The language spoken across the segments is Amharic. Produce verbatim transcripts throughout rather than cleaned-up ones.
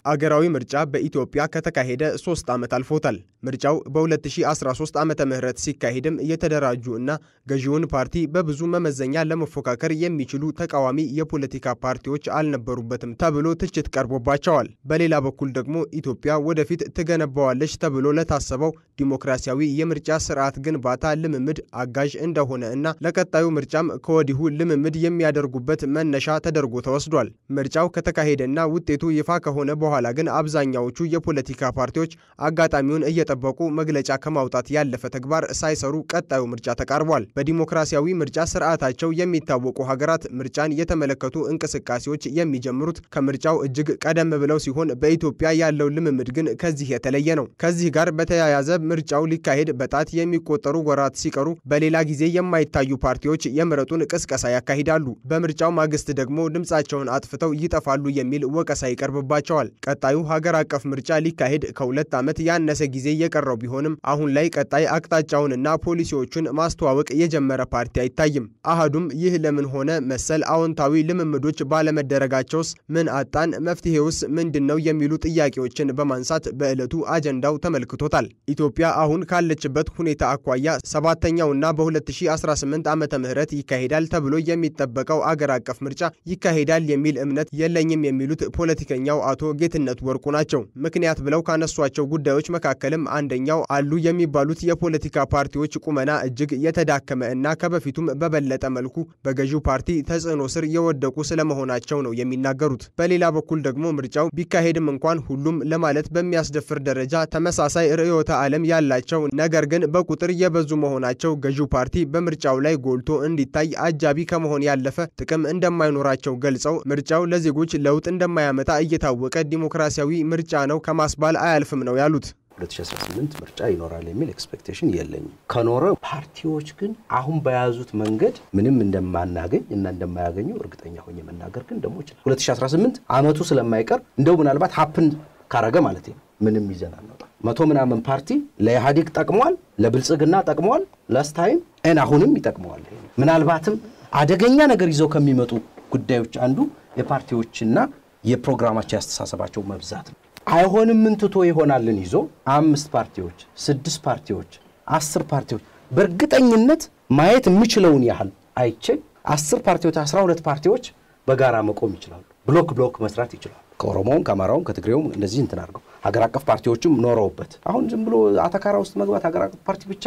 አገራዊ ምርጫ በኢትዮጵያ ከተካሄደ ሶስት ዓመት አልፎታል። ምርጫው በ2013 ዓመተ ምህረት ሲካሄድም የተደራጁ እና ገዢውን ፓርቲ በብዙ መመዘኛ ለመፎካከር የሚችሉ ተቃዋሚ የፖለቲካ ፓርቲዎች አልነበሩበትም ተብሎ ትችት ቀርቦባቸዋል። በሌላ በኩል ደግሞ ኢትዮጵያ ወደፊት ትገነባዋለች ተብሎ ለታሰበው ዲሞክራሲያዊ የምርጫ ስርዓት ግንባታ ልምምድ አጋዥ እንደሆነ እና ለቀጣዩ ምርጫም ከወዲሁ ልምምድ የሚያደርጉበት መነሻ ተደርጎ ተወስዷል። ምርጫው ከተካሄደና ውጤቱ ይፋ ከሆነ በኋላ ግን አብዛኛዎቹ የፖለቲካ ፓርቲዎች አጋጣሚውን እየጠበቁ መግለጫ ከማውጣት ያለፈ ተግባር ሳይሰሩ ቀጣዩ ምርጫ ተቃርቧል። በዲሞክራሲያዊ ምርጫ ስርዓታቸው የሚታወቁ ሀገራት ምርጫን የተመለከቱ እንቅስቃሴዎች የሚጀምሩት ከምርጫው እጅግ ቀደም ብለው ሲሆን በኢትዮጵያ ያለው ልምምድ ግን ከዚህ የተለየ ነው። ከዚህ ጋር በተያያዘ ምርጫው ሊካሄድ በጣት የሚቆጠሩ ወራት ሲቀሩ በሌላ ጊዜ የማይታዩ ፓርቲዎች የምረጡን ቅስቀሳ ያካሂዳሉ። በምርጫው ማግስት ደግሞ ድምጻቸውን አጥፍተው ይጠፋሉ የሚል ወቀሳ ይቀርብባቸዋል። ቀጣዩ ሀገር አቀፍ ምርጫ ሊካሄድ ከሁለት ዓመት ያነሰ ጊዜ የቀረው ቢሆንም አሁን ላይ ቀጣይ አቅጣጫውንና ፖሊሲዎቹን ማስተዋወቅ የጀመረ ፓርቲ አይታይም። አሃዱም ይህ ለምን ሆነ መሰል አዎንታዊ ልምምዶች ባለመደረጋቸውስ ምን አጣን፣ መፍትሄውስ ምንድነው የሚሉ ጥያቄዎችን በማንሳት በዕለቱ አጀንዳው ተመልክቶታል። ኢትዮጵያ አሁን ካለችበት ሁኔታ አኳያ ሰባተኛውና በ2018 ዓመተ ምህረት ይካሄዳል ተብሎ የሚጠበቀው አገር አቀፍ ምርጫ ይካሄዳል የሚል እምነት የለኝም የሚሉት ፖለቲከኛው አቶ ጌትነት ወርቁ ናቸው። ምክንያት ብለው ካነሷቸው ጉዳዮች መካከልም አንደኛው አሉ የሚባሉት የፖለቲካ ፓርቲዎች ቁመና እጅግ የተዳከመ እና ከበፊቱም በበለጠ መልኩ በገዢው ፓርቲ ተጽዕኖ ስር የወደቁ ስለመሆናቸው ነው የሚናገሩት። በሌላ በኩል ደግሞ ምርጫው ቢካሄድም እንኳን ሁሉም ለማለት በሚያስደፍር ደረጃ ተመሳሳይ ርዕዮተ ዓለም ያላቸው ነገር ግን በቁጥር የበዙ መሆናቸው ገዢው ፓርቲ በምርጫው ላይ ጎልቶ እንዲታይ አጃቢ ከመሆን ያለፈ ጥቅም እንደማይኖራቸው ገልጸው ምርጫው ለዜጎች ለውጥ እንደማያመጣ እየታወቀ ዲሞክራሲያዊ ምርጫ ነው ከማስባል አያልፍም ነው ያሉት። ሁለት ሺህ አስራ ስምንት ምርጫ ይኖራል የሚል ኤክስፔክቴሽን የለኝም። ከኖረ ፓርቲዎች ግን አሁን በያዙት መንገድ ምንም እንደማናገኝ እና እንደማያገኙ እርግጠኛ ሆኜ መናገር ግን ደሞ ይችላል። ሁለት ሺህ አስራ ስምንት አመቱ ስለማይቀር እንደው ምናልባት ሀፕን ካረገ ማለት ነው ምንም ይዘናል ነው መቶ ምናምን ፓርቲ ለኢህአዴግ ጠቅሟል፣ ለብልጽግና ጠቅሟል፣ ለስታይም እና አሁንም ይጠቅመዋል። ምናልባትም አደገኛ ነገር ይዘው ከሚመጡ ጉዳዮች አንዱ የፓርቲዎችና የፕሮግራማቸው ያስተሳሰባቸው መብዛት ነው። አይሆንም ምን ትቶ ይሆናልን ይዞ አምስት ፓርቲዎች፣ ስድስት ፓርቲዎች፣ አስር ፓርቲዎች በእርግጠኝነት ማየት የሚችለውን ያህል አይቼ አስር ፓርቲዎች አስራ ሁለት ፓርቲዎች በጋራ መቆም ይችላሉ። ብሎክ ብሎክ መስራት ይችላሉ። ከኦሮሞም ከአማራውም ከትግሬውም እንደዚህ እንትን አድርገው ሀገር አቀፍ ፓርቲዎችም ኖረውበት አሁን ዝም ብሎ አተካራ ውስጥ መግባት ሀገር አቀፍ ፓርቲ ብቻ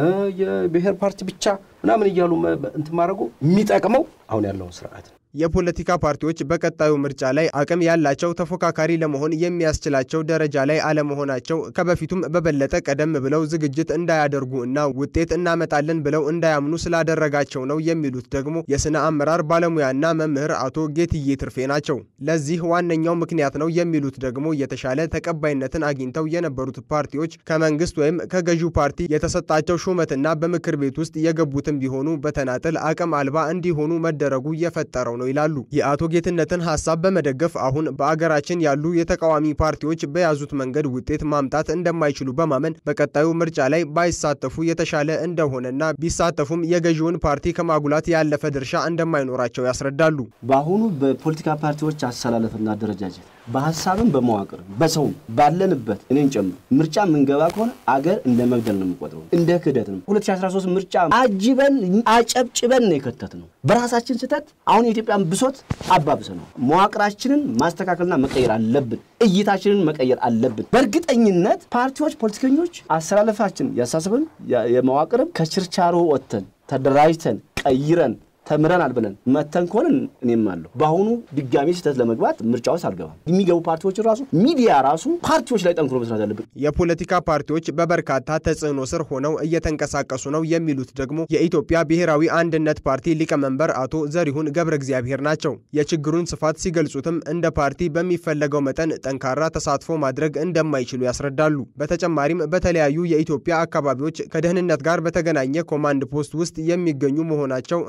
የብሔር ፓርቲ ብቻ ምናምን እያሉ እንትን ማድረጉ የሚጠቅመው አሁን ያለው ስርዓት ነው። የፖለቲካ ፓርቲዎች በቀጣዩ ምርጫ ላይ አቅም ያላቸው ተፎካካሪ ለመሆን የሚያስችላቸው ደረጃ ላይ አለመሆናቸው ከበፊቱም በበለጠ ቀደም ብለው ዝግጅት እንዳያደርጉ እና ውጤት እናመጣለን ብለው እንዳያምኑ ስላደረጋቸው ነው የሚሉት ደግሞ የስነ አመራር ባለሙያና መምህር አቶ ጌትዬ ትርፌ ናቸው። ለዚህ ዋነኛው ምክንያት ነው የሚሉት ደግሞ የተሻለ ተቀባይነትን አግኝተው የነበሩት ፓርቲዎች ከመንግስት ወይም ከገዢው ፓርቲ የተሰጣቸው ሹመትና በምክር ቤት ውስጥ የገቡትም ቢሆኑ በተናጠል አቅም አልባ እንዲሆኑ መደረጉ የፈጠረው ነው ይላሉ። የአቶ ጌትነትን ሐሳብ በመደገፍ አሁን በአገራችን ያሉ የተቃዋሚ ፓርቲዎች በያዙት መንገድ ውጤት ማምጣት እንደማይችሉ በማመን በቀጣዩ ምርጫ ላይ ባይሳተፉ የተሻለ እንደሆነና ቢሳተፉም የገዢውን ፓርቲ ከማጉላት ያለፈ ድርሻ እንደማይኖራቸው ያስረዳሉ። በአሁኑ በፖለቲካ ፓርቲዎች አሰላለፍና አደረጃጀት በሐሳብም በመዋቅር በሰው ባለንበት እኔን ጨምሮ ምርጫ ምንገባ ከሆነ አገር እንደ መግደል ነው የሚቆጥረው፣ እንደ ክደት ነው። ሁለት ሺህ አስራ ሶስት ምርጫ አጅበን አጨብጭበን ነው የከተትነው። በራሳችን ስተት አሁን የኢትዮጵያን ብሶት አባብሰናል። መዋቅራችንን ማስተካከልና መቀየር አለብን። እይታችንን መቀየር አለብን። በእርግጠኝነት ፓርቲዎች፣ ፖለቲከኞች አሰላለፋችን ያሳስበን የመዋቅርም ከችርቻሮ ወጥተን ተደራጅተን ቀይረን ተምረናል ብለን መተን ኮን እኔም አለው ባሁኑ ድጋሚ ስተት ለመግባት ምርጫው አልገባም። የሚገቡ ፓርቲዎች ራሱ ሚዲያ ራሱ ፓርቲዎች ላይ ጠንክሮ መስራት አለበት። የፖለቲካ ፓርቲዎች በበርካታ ተጽዕኖ ስር ሆነው እየተንቀሳቀሱ ነው የሚሉት ደግሞ የኢትዮጵያ ብሔራዊ አንድነት ፓርቲ ሊቀመንበር አቶ ዘሪሁን ገብረ እግዚአብሔር ናቸው። የችግሩን ስፋት ሲገልጹትም እንደ ፓርቲ በሚፈለገው መጠን ጠንካራ ተሳትፎ ማድረግ እንደማይችሉ ያስረዳሉ። በተጨማሪም በተለያዩ የኢትዮጵያ አካባቢዎች ከደህንነት ጋር በተገናኘ ኮማንድ ፖስት ውስጥ የሚገኙ መሆናቸው እንደ ልብ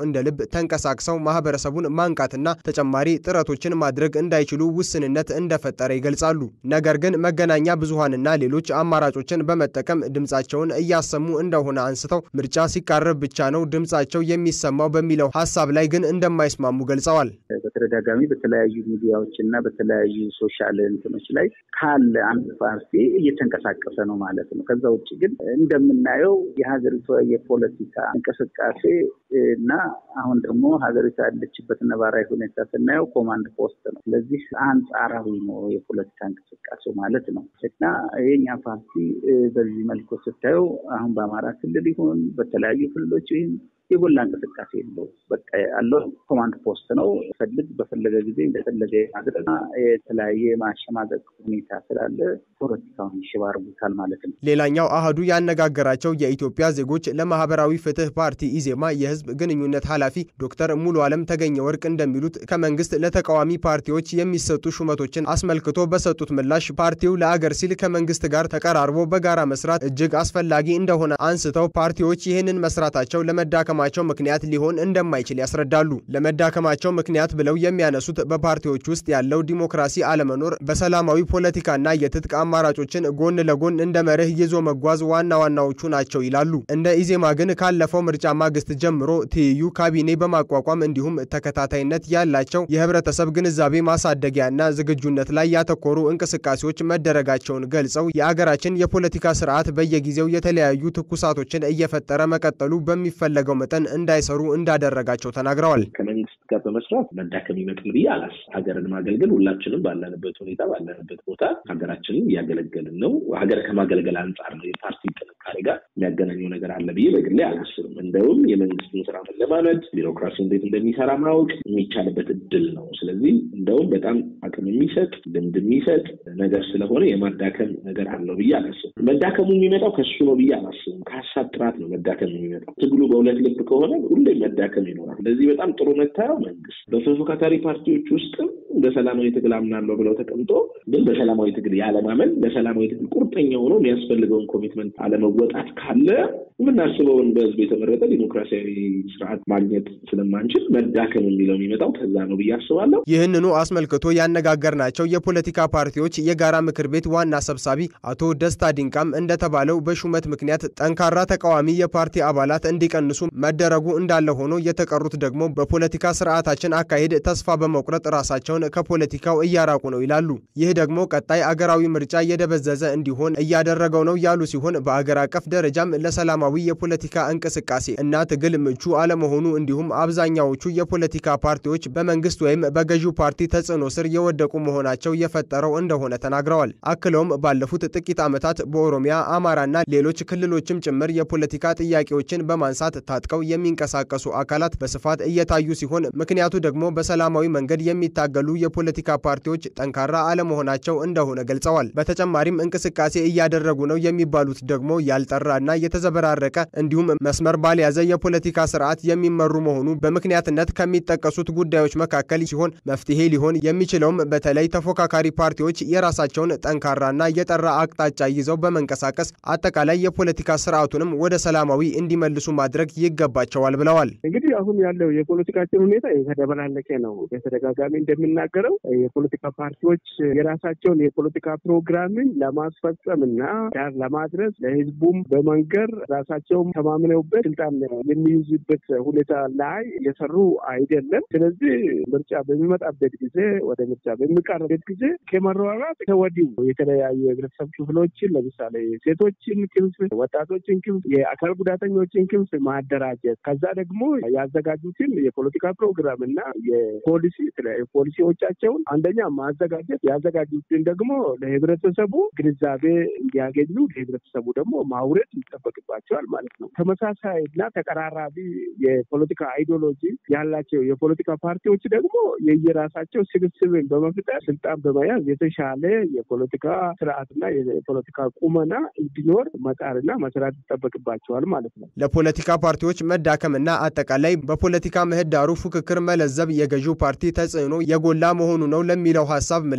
ተንቀሳቅሰው ማህበረሰቡን ማንቃትና ተጨማሪ ጥረቶችን ማድረግ እንዳይችሉ ውስንነት እንደፈጠረ ይገልጻሉ። ነገር ግን መገናኛ ብዙሃንና ሌሎች አማራጮችን በመጠቀም ድምጻቸውን እያሰሙ እንደሆነ አንስተው ምርጫ ሲቃረብ ብቻ ነው ድምጻቸው የሚሰማው በሚለው ሐሳብ ላይ ግን እንደማይስማሙ ገልጸዋል። በተደጋጋሚ በተለያዩ ሚዲያዎችና በተለያዩ ሶሻል እንትኖች ላይ ካለ አንድ ፓርቲ እየተንቀሳቀሰ ነው ማለት ነው። ከዛ ውጭ ግን እንደምናየው የሀገሪቱ የፖለቲካ እንቅስቃሴ እና አሁን ደግሞ ሀገሪቱ ያለችበት ነባራዊ ሁኔታ ስናየው ኮማንድ ፖስት ነው። ስለዚህ አንጻራዊ ነው የፖለቲካ እንቅስቃሴ ማለት ነው እና የኛ ፓርቲ በዚህ መልኩ ስታየው አሁን በአማራ ክልል ይሁን በተለያዩ ክልሎች ይሁን የጎላ እንቅስቃሴ የለው። በቃ ያለው ኮማንድ ፖስት ነው። ፈልግ በፈለገ ጊዜ እንደፈለገ ማድረግ የተለያየ ማሸማቀቅ ሁኔታ ስላለ ፖለቲካውን ይሽባርቡታል ማለት ነው። ሌላኛው አሃዱ ያነጋገራቸው የኢትዮጵያ ዜጎች ለማህበራዊ ፍትህ ፓርቲ ኢዜማ የህዝብ ግንኙነት ኃላፊ ዶክተር ሙሉ ዓለም ተገኘ ወርቅ እንደሚሉት ከመንግስት ለተቃዋሚ ፓርቲዎች የሚሰጡ ሹመቶችን አስመልክቶ በሰጡት ምላሽ ፓርቲው ለአገር ሲል ከመንግስት ጋር ተቀራርቦ በጋራ መስራት እጅግ አስፈላጊ እንደሆነ አንስተው ፓርቲዎች ይህንን መስራታቸው ለመዳከም ማቸው ምክንያት ሊሆን እንደማይችል ያስረዳሉ። ለመዳከማቸው ምክንያት ብለው የሚያነሱት በፓርቲዎች ውስጥ ያለው ዲሞክራሲ አለመኖር፣ በሰላማዊ ፖለቲካና የትጥቅ አማራጮችን ጎን ለጎን እንደ መርህ ይዞ መጓዝ ዋና ዋናዎቹ ናቸው ይላሉ። እንደ ኢዜማ ግን ካለፈው ምርጫ ማግስት ጀምሮ ትይዩ ካቢኔ በማቋቋም እንዲሁም ተከታታይነት ያላቸው የህብረተሰብ ግንዛቤ ማሳደጊያና ዝግጁነት ላይ ያተኮሩ እንቅስቃሴዎች መደረጋቸውን ገልጸው የአገራችን የፖለቲካ ስርዓት በየጊዜው የተለያዩ ትኩሳቶችን እየፈጠረ መቀጠሉ በሚፈለገው መጠን እንዳይሰሩ እንዳደረጋቸው ተናግረዋል። ከመንግስት ጋር በመስራት መዳከም ይመጣል ብዬ አላስብም። ሀገርን ማገልገል ሁላችንም ባለንበት ሁኔታ ባለንበት ቦታ ሀገራችንን እያገለገልን ነው። ሀገር ከማገልገል አንጻር ነው የፓርቲ ጥንካሬ ጋር የሚያገናኘው ነገር አለ ብዬ በግሌ አላስብም። እንደውም የመንግስትን ስራ መለማመድ፣ ቢሮክራሲ እንዴት እንደሚሰራ ማወቅ የሚቻልበት እድል ነው። ስለዚህ እንደውም በጣም አቅም የሚሰጥ ልምድ የሚሰጥ ነገር ስለሆነ የማዳከም ነገር አለው ብዬ አላስብም። መዳከሙ የሚመጣው ከሱ ነው ብዬ አላስብም። ከሀሳብ ጥራት ነው መዳከም የሚመጣው። ትግሉ በሁለት ልብ ከሆነ ሁሌ መዳከም ይኖራል። ስለዚህ በጣም ጥሩ መታየው መንግስት በተፎካካሪ ፓርቲዎች ውስጥ በሰላማዊ ትግል አምናለሁ ብለው ተቀምጦ ግን በሰላማዊ ትግል ያለማመን በሰላማዊ ትግል ቁርጠኛ ሆኖ የሚያስፈልገውን ኮሚትመንት አለመወጣት ካለ ምናስበውን በህዝብ የተመረጠ ዲሞክራሲያዊ ስርዓት ማግኘት ስለማንችል መዳከም የሚለው የሚመጣው ከዛ ነው ብዬ አስባለሁ። ይህንኑ አስመልክቶ ያነጋገርናቸው የፖለቲካ ፓርቲዎች የጋራ ምክር ቤት ዋና ሰብሳቢ አቶ ደስታ ዲንቃም እንደተባለው በሹመት ምክንያት ጠንካራ ተቃዋሚ የፓርቲ አባላት እንዲቀንሱ መደረጉ እንዳለ ሆኖ የተቀሩት ደግሞ በፖለቲካ ስርዓታችን አካሄድ ተስፋ በመቁረጥ ራሳቸውን ከፖለቲካው እያራቁ ነው ይላሉ። ይህ ደግሞ ቀጣይ አገራዊ ምርጫ የደበዘዘ እንዲሆን እያደረገው ነው ያሉ ሲሆን በአገር አቀፍ ደረጃም ለሰላማዊ የፖለቲካ እንቅስቃሴ እና ትግል ምቹ አለመሆኑ እንዲሁም አብዛኛዎቹ የፖለቲካ ፓርቲዎች በመንግስት ወይም በገዢው ፓርቲ ተጽዕኖ ስር የወደቁ መሆናቸው የፈጠረው እንደሆነ ተናግረዋል። አክለውም ባለፉት ጥቂት ዓመታት በኦሮሚያ፣ አማራና ሌሎች ክልሎችም ጭምር የፖለቲካ ጥያቄዎችን በማንሳት ታጥቀው የሚንቀሳቀሱ አካላት በስፋት እየታዩ ሲሆን ምክንያቱ ደግሞ በሰላማዊ መንገድ የሚታገሉ የፖለቲካ ፓርቲዎች ጠንካራ አለመሆናቸው እንደሆነ ገልጸዋል። በተጨማሪም እንቅስቃሴ እያደረጉ ነው የሚባሉት ደግሞ ያልጠራና የተዘበራረቀ እንዲሁም መስመር ባልያዘ የፖለቲካ ስርዓት የሚመሩ መሆኑ በምክንያትነት ከሚጠቀሱት ጉዳዮች መካከል ሲሆን መፍትሄ ሊሆን የሚችለውም በተለይ ተፎካካሪ ፓርቲዎች የራሳቸውን ጠንካራና የጠራ አቅጣጫ ይዘው በመንቀሳቀስ አጠቃላይ የፖለቲካ ስርዓቱንም ወደ ሰላማዊ እንዲመልሱ ማድረግ ይገባቸዋል ብለዋል። እንግዲህ አሁን ያለው የፖለቲካችን ሁኔታ የተደበላለቀ ነው። በተደጋጋሚ እንደምናገረው የፖለቲካ ፓርቲዎች የራሳቸውን የፖለቲካ ፕሮግራምን ለማስፈጸምና ዳር ለማድረስ ለህዝቡም በመንገር ራሳቸውም ተማምነውበት ስልጣን የሚይዙበት ሁኔታ ላይ የሰሩ አይደለም። ስለዚህ ምርጫ በሚመጣበት ጊዜ ወደ ምርጫ በሚቃረበት ጊዜ ከመሯሯጥ ከወዲሁ የተለያዩ የህብረተሰብ ክፍሎችን ለምሳሌ ሴቶችን ክንፍ፣ ወጣቶችን ክንፍ፣ የአካል ጉዳተኞችን ክንፍ ማደራጀት ከዛ ደግሞ ያዘጋጁትን የፖለቲካ ፕሮግራም እና የፖሊሲ ፖሊሲዎቻቸውን አንደኛ ማዘጋጀት ያዘጋጁትን ደግሞ ለህብረተሰቡ ግንዛቤ እንዲያገኙ ለህብረተሰቡ ደግሞ ማውረድ ይጠበቅባቸዋል ማለት ነው። ተመሳሳይና ተቀራራቢ የፖለቲካ አይዲዮሎጂ ያላቸው የፖለቲካ ፓርቲዎች ደግሞ የየራሳቸው ስብስብን በመፍጠር ስልጣን በመያዝ የተሻለ የፖለቲካ ስርዓትና የፖለቲካ ቁመና እንዲኖር መጣርና መስራት ይጠበቅባቸዋል ማለት ነው። ለፖለቲካ ፓርቲዎች መዳከምና አጠቃላይ በፖለቲካ ምህዳሩ ፉክክር መለዘብ የገዢው ፓርቲ ተጽዕኖ የጎላ መሆኑ ነው ለሚለው ሐሳብ ምላሽ የሰጡ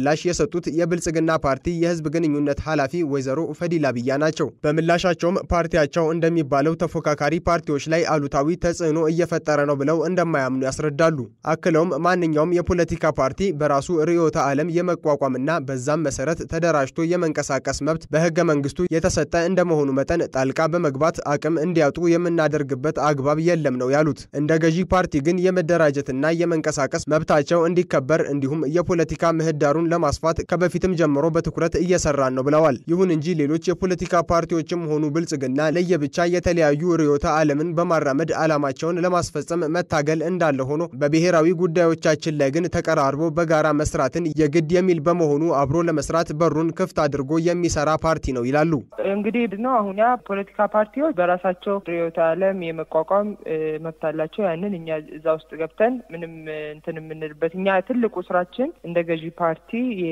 የሰጡት የብልጽግና ፓርቲ የህዝብ ግንኙነት ኃላፊ ወይዘሮ ፈዲላ ቢያ ናቸው። በምላሻቸውም ፓርቲያቸው እንደሚባለው ተፎካካሪ ፓርቲዎች ላይ አሉታዊ ተጽዕኖ እየፈጠረ ነው ብለው እንደማያምኑ ያስረዳሉ። አክለውም ማንኛውም የፖለቲካ ፓርቲ በራሱ ርዕዮተ ዓለም የመቋቋምና በዛም መሰረት ተደራጅቶ የመንቀሳቀስ መብት በህገ መንግስቱ የተሰጠ እንደመሆኑ መጠን ጣልቃ በመግባት አቅም እንዲያጡ የምናደርግበት አግባብ የለም ነው ያሉት። እንደ ገዢ ፓርቲ ግን የመደራጀትና የመንቀሳቀስ መብታቸው እንዲከበር እንዲሁም የፖለቲካ ምህዳሩን ለማስፋት ከበፊትም ጀምሮ በትኩረት እየሰራን ነው ብለዋል። ይሁን እንጂ ሌሎች የፖለቲካ ፓርቲዎችም ሆኑ ብልጽግና ለየብቻ የተለያዩ ርዕዮተ ዓለምን በማራመድ ዓላማቸውን ለማስፈጸም መታገል እንዳለ ሆኖ በብሔራዊ ጉዳዮቻችን ላይ ግን ተቀራርቦ በጋራ መስራትን የግድ የሚል በመሆኑ አብሮ ለመስራት በሩን ክፍት አድርጎ የሚሰራ ፓርቲ ነው ይላሉ። እንግዲህ ነው አሁን ያ ፖለቲካ ፓርቲዎች በራሳቸው ርዕዮተ ዓለም የመቋቋም መብት አላቸው። ያንን እኛ እዛ ውስጥ ገብተን ምንም እንትን የምንልበት እኛ ትልቁ ስራችን እንደ ገዢ ፓርቲ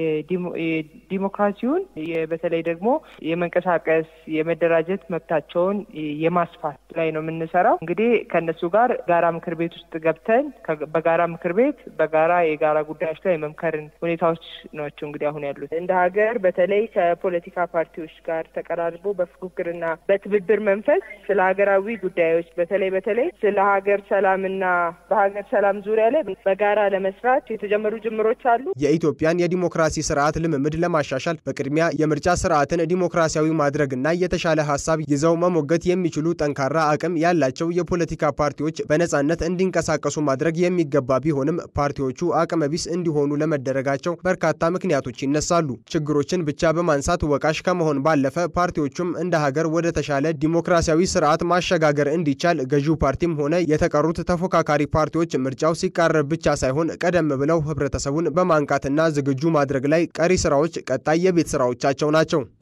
የዲሞክራሲውን በተለይ ደግሞ የመንቀሳቀስ የመደራጀት መብታቸውን የማስፋት ላይ ነው የምንሰራው። እንግዲህ ከነሱ ጋር ጋራ ምክር ቤት ውስጥ ገብተን በጋራ ምክር ቤት በጋራ የጋራ ጉዳዮች ላይ መምከርን ሁኔታዎች ናቸው እንግዲህ አሁን ያሉት። እንደ ሀገር በተለይ ከፖለቲካ ፓርቲዎች ጋር ተቀራርቦ በፍክክርና በትብብር መንፈስ ስለ ሀገራዊ ጉዳዮች በተለይ በተለይ ስለ ሀገር ሰላምና በሀገር ሰላም ዙሪያ ላይ በጋራ ለመስራት የተጀመሩ ጅምሮች አሉ። የኢትዮጵያን የዲሞክራሲ ስርዓት ልምምድ ለማሻሻል በቅድሚያ የምርጫ ስርዓትን ዲሞክራሲያዊ ማድረግና የተሻለ ሐሳብ ይዘው መሞገት የሚችሉ ጠንካራ አቅም ያላቸው የፖለቲካ ፓርቲዎች በነጻነት እንዲንቀሳቀሱ ማድረግ የሚገባ ቢሆንም ፓርቲዎቹ አቅመ ቢስ እንዲሆኑ ለመደረጋቸው በርካታ ምክንያቶች ይነሳሉ። ችግሮችን ብቻ በማንሳት ወቃሽ ከመሆን ባለፈ ፓርቲዎቹም እንደ ሀገር ወደ ተሻለ ዲሞክራሲያዊ ስርዓት ማሸጋገር እንዲቻል ገዢው ፓርቲም ሆነ የተቀሩት ተፎካካሪ ፓርቲዎች ምርጫው ሲቃረብ ብቻ ሳይሆን ቀደም ብለው ህብረተሰቡን በማንቃትና ዝግጁ ማድረግ ላይ ቀሪ ስራዎች ቀጣይ የቤት ስራዎቻቸው ናቸው።